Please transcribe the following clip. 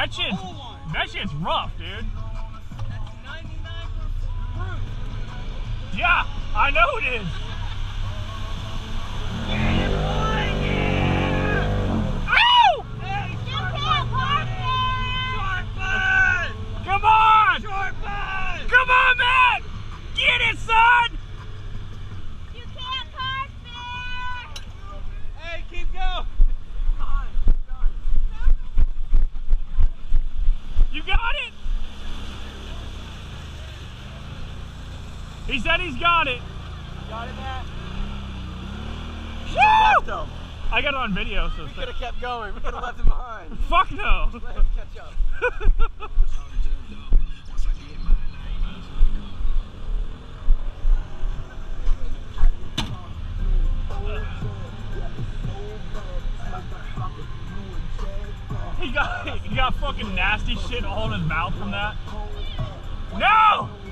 That shit's rough, dude. That's 99 for fruit. Yeah, I know it is. Ow! Hey, Shark Bud! Come on! Shark Bud! Come on, man! Get it, son! You can't park there! Hey, keep going! You got it? He said he's got it. Got it, Matt? Woo! I got it on video, so We could have kept going. We could have left him behind. fuck no. Let him catch up. He got fucking nasty shit all in his mouth from that. No!